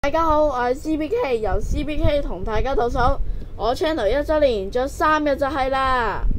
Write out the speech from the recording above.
大家好，我係 CBK， 由 CBK 同大家倒數。我 channel 1周年，仲有3日就係啦。